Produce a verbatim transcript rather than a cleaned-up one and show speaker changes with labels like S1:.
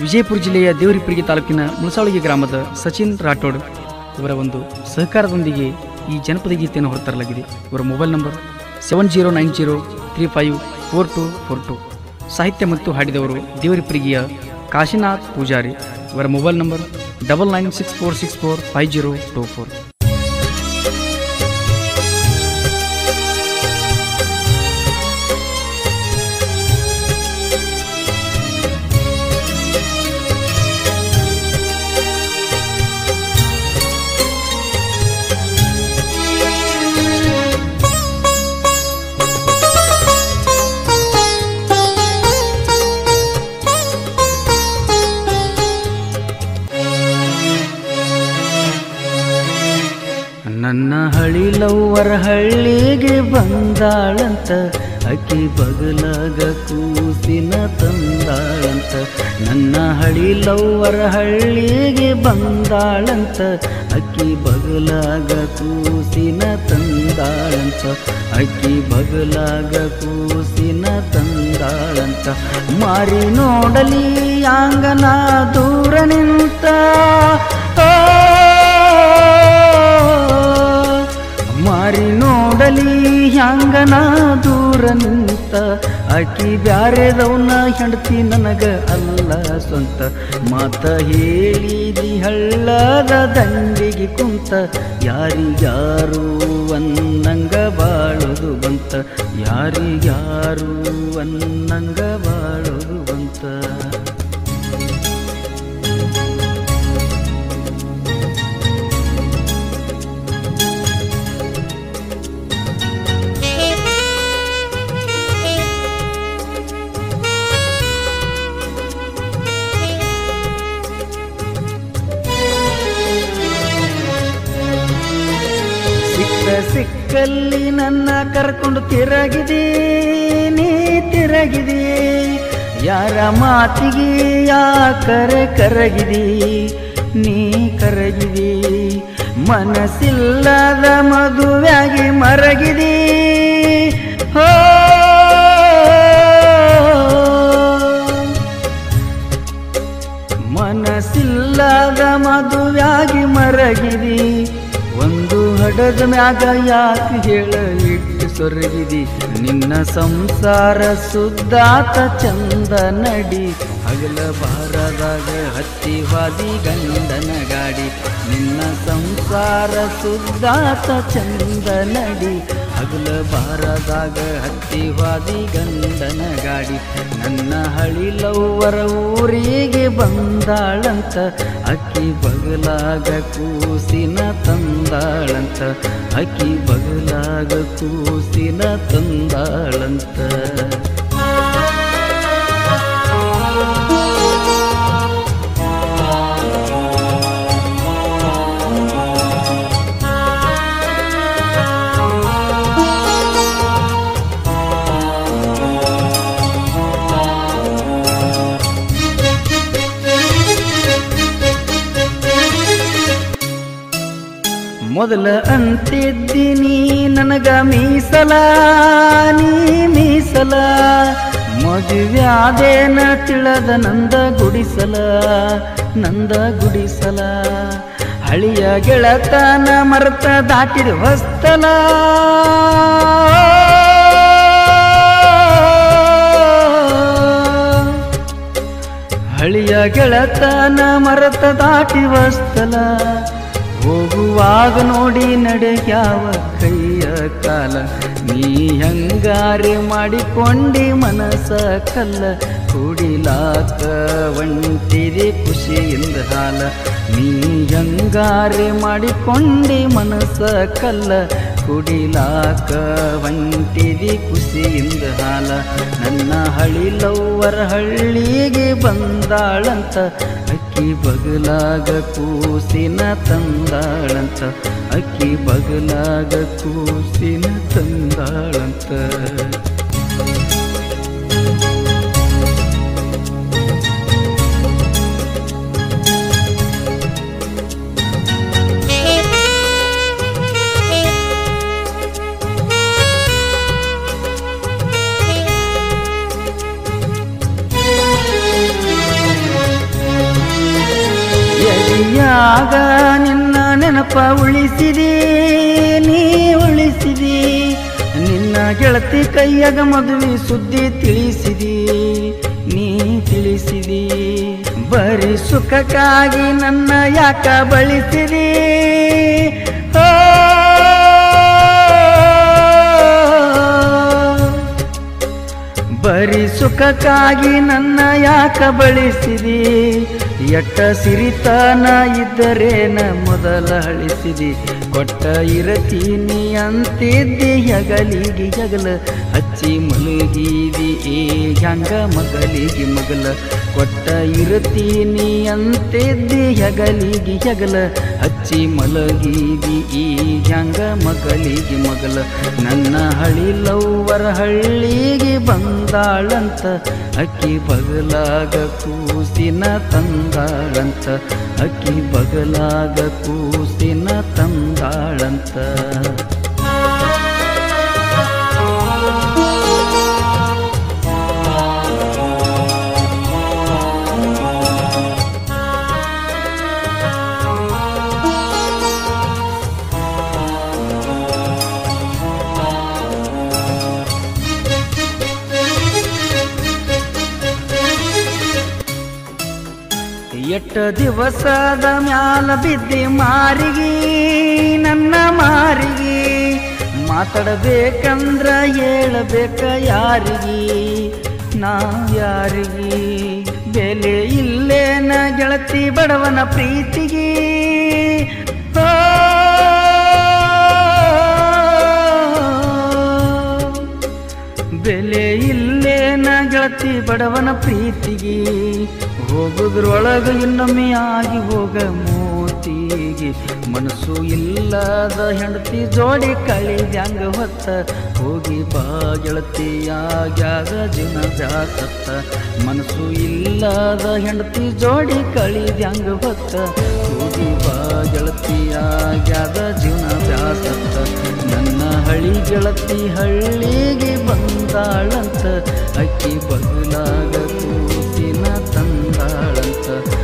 S1: ವಿಜಯಪುರ ಜಿಲ್ಲೆಯ ದೇವರಿಪ್ಪರಿಗೆ ತಾಲೂಕಿನ ಮುಳಸಾವಳಿಗೆ ಗ್ರಾಮದ ಸಚಿನ್ ರಾಠೋಡ್ ಇವರ ಒಂದು ಸಹಕಾರದೊಂದಿಗೆ ಈ ಜನಪದ ಗೀತೆಯನ್ನು ಹೊರತರಲಾಗಿದೆ. ಇವರ mobile number seven zero nine zero three five four two four two. ಸಾಹಿತ್ಯ ಮತ್ತು ಹಾಡಿದವರು ದೇವರಿಪ್ಪರಿಗೆಯ ಕಾಶಿನಾಥ್ ಪೂಜಾರಿ. ಇವರ mobile number double nine six four six four five zero two four.
S2: ನನ್ನ ಹಳಿಲವ್ವರ ಹಳ್ಳಿಗೆ ಬಂದಾಳಂತ, ಅಕ್ಕಿ ಬಗಲಾಗ ಕೂಸಿನ ತಂದಾಳಂತ. ನನ್ನ ಹಳಿಲವ್ವರ ಹಳ್ಳಿಗೆ ಬಂದಾಳಂತ, ಅಕ್ಕಿ ಬಗಲಾಗ ಕೂಸಿನ ತಂದಾಳಂತ. ಅಕ್ಕಿ ಬಗಲಾಗ ಕೂಸಿನ ತಂದಾಳಂತ. ಮಾರಿ ನೋಡಲಿ ಆಂಗನ ದೂರ ನಿಂತ, ಮಾರಿ ನೋಡಲಿ ಹ್ಯಾಂಗನ ದೂರ ನಿಂತ. ಆಕಿ ಬ್ಯಾರೆದವನ ಹೆಂಡತಿ ನನಗ ಅಲ್ಲ ಸ್ವಂತ. ಮಾತ ಹೇಳಿದಿ ಹಳ್ಳದ ದಂಡಿಗೆ ಕುಂತ, ಯಾರಿಗ್ಯಾರು ಅನ್ನಂಗ ಬಾಳೋದು ಬಂತ. ಯಾರಿಗ್ಯಾರು ಅನ್ನಂಗ ಬಾಳೋದು ಬಂತ. ಸಿಕ್ಕಲ್ಲಿ ನನ್ನ ಕರ್ಕೊಂಡು ತಿರಗಿದಿ, ನೀ ತಿರಗಿದಿ. ಯಾರ ಮಾತಿಗೆ ಯಾಕರೆ ಕರಗಿದಿ, ನೀ ಕರಗಿದಿ. ಮನಸ್ಸಿಲ್ಲದ ಮದುವೆಯಾಗಿ ಮರಗಿದಿ. ಹೋ ಮನಸ್ಸಿಲ್ಲದ ಮದುವೆಯಾಗಿ ಮರಗಿದಿ. ಒಂದು ಹಡದ ಮ್ಯಾಗ ಯಾಕೆ ಹೇಳ ಇಟ್ಟು ಸೊರಗಿದಿ. ನಿನ್ನ ಸಂಸಾರ ಸುದ್ದಾತ ಚಂದ ನಡಿ, ಹಗಲ ಬಾರದಾಗ ಹತ್ತಿ ವಾದಿ ಗಂಡನ ಗಾಡಿ. ನಿನ್ನ ಸಂಸಾರ ಸುದ್ದಾತ ಚಂದ ನಡಿ, ಹಗಲ ಬಾರದಾಗ ಹತ್ತಿ ವಾದಿ ಗಂಡನ ಗಾಡಿ. ನನ್ನ ಹಳಿಲವ್ವರ ಊರಿಗೆ ಬಂದಾಳಂತ, ಅಕ್ಕಿ ಬಗಲಾಗ ಕೂಸಿನ ತಂದಾಳಂತ. ಅಕ್ಕಿ ಬಗಲಾಗ ಕೂಸಿನ ತಂದಾಳಂತ. ಮೊದಲ ಅಂತಿದ್ದೀನಿ ನನಗ ಮೀಸಲ, ನೀ ಮೀಸಲ. ಮದುವ್ಯಾದೇನ ತಿಳದ ನಂದ ಗುಡಿಸಲ, ನಂದ ಗುಡಿಸಲ. ಹಳಿಯ ಗೆಳತನ ಮರ್ತ ದಾಟಿದ ಹೊಸ್ತಲ. ಹಳಿಯ ಗೆಳತನ ಮರತ ದಾಟಿ ಹೊಸ್ತಲ. ಹೋಗುವಾಗ ನೋಡಿ ನಡೆಯಾವ ಕೈಯ ಕಾಲ, ನೀ ಹಂಗಾರೆ ಮಾಡಿಕೊಂಡಿ ಮನಸ ಕಲ್ಲ. ಕುಡಿಲಾಕ ಒಂಟಿದೆ ಖುಷಿಯಿಂದ ಹಾಲ, ನೀ ಹಂಗಾರೆ ಮಾಡಿಕೊಂಡಿ ಮನಸ ಕಲ್ಲ. ಕುಡಿಲಾಕ ಹೊಂಟಿದಿ ಖುಷಿಯಿಂದ ಹಾಲ. ನನ್ನ ಹಳಿಲವ್ವರ ಹಳ್ಳಿಗೆ ಬಂದಾಳಂತ, ಅಕ್ಕಿ ಬಗಲಾಗ ಕೂಸಿನ ತಂದಾಳಂತ. ಅಕ್ಕಿ ಬಗಲಾಗ ಕೂಸಿನ ತಂದಾಳಂತ. ಕನಸದಾಗ ನಿನ್ನ ನೆನಪ ಉಳಿಸಿದಿ ನೀ ಉಳಿಸಿದಿ ನಿನ್ನ ಗೆಳತಿ ಕೈಯಾಗ ಮದುವೆ ಸುದ್ದಿ ತಿಳಿಸಿದಿ ನೀ ತಿಳಿಸಿದಿ ಬರೀ ಸುಖಕ್ಕಾಗಿ ನನ್ನ ಯಾಕ ಬಳಸಿದಿ ಓ ಬರೀ ಸುಖಕ್ಕಾಗಿ ನನ್ನ ಯಾಕ ಬಳಸಿದಿ ಎಟ್ಟ ಸಿರಿತನ ಇದ್ದರೇನ ಮೊದಲ ಅಳಿಸಿದಿ ಕೊಟ್ಟ ಇರತೀನಿ ಅಂತಿದ್ದಿ ಹೆಗಲಿಗೆ ಹೆಗಲ ಹಚ್ಚಿ ಮಲಗಿದಿ ಏ ಹ್ಯಾಂಗ ಮಗಲಿಗೆ ಮಗಲ ಕೊಟ್ಟ ಇರತೀನಿ ಅಂತಿದ್ದಿ ಹೆಗಲಿಗೆ ಹೆಗಲ ಹಚ್ಚಿ ಮಲಗಿದಿ ಈ ಹ್ಯಾಂಗ ಮಗಲಿಗೆ ಮಗಲ ನನ್ನ ಹಳಿ ಲವ್ವರ ಹಳ್ಳಿಗೆ ಬಂದಾಳಂತ ಅಕ್ಕಿ ಬಗಲಾಗ ಕೂಸಿನ ತಂದಾಳಂತ ಅಕ್ಕಿ ಬಗಲಾಗ ಕೂಸಿನ ತಂದಾಳಂತ ಎಟ್ಟ ದಿವಸದ ಮ್ಯಾಲ ಬಿದ್ದಿ ಮಾರಿಗಿ ನನ್ನ ಮಾರಿಗಿ ಮಾತಾಡಬೇಕಂದ್ರ ಹೇಳಬೇಕ ಯಾರಿಗಿ ನಾ ಯಾರಿಗಿ ಬೆಲೆ ಇಲ್ಲೇನ ಗೆಳತಿ ಬಡವನ ಪ್ರೀತಿಗಿ ಬೆಲೆ ಇಲ್ಲೇನ ಗೆಳತಿ ಬಡವನ ಪ್ರೀತಿಗಿ ಹೋಗುದ್ರೊಳಗ ಇನ್ನೊಮ್ಮೆ ಆಗಿ ಹೋಗ ಮೋತಿಗೆ ಮನಸ್ಸು ಇಲ್ಲದ ಹೆಂಡತಿ ಜೋಡಿ ಕಳಿದ್ಯಾಂಗ ಹೊತ್ತ ಹೋಗಿ ಬಾ ಗೆಳತಿಯಾಗ್ಯಾಗ ಜೀವನ ಜಾಸತ್ತ ಮನಸ್ಸು ಇಲ್ಲದ ಹೆಂಡತಿ ಜೋಡಿ ಕಳಿದ್ಯಾಂಗ ಹೊತ್ತ ಹೋಗಿ ಬಾ ಗೆಳತಿಯಾಗ್ಯಾಗ ಜೀವನ ಜಾಸತ್ತ ನನ್ನ ಹಳಿ ಗೆಳತಿ ಹಳ್ಳಿಗೆ ಬಂದಾಳಂತ ಅಕ್ಕಿ ಬಗಲಾಗ ಕೂಸಿನ ತಂದಾಳಂತ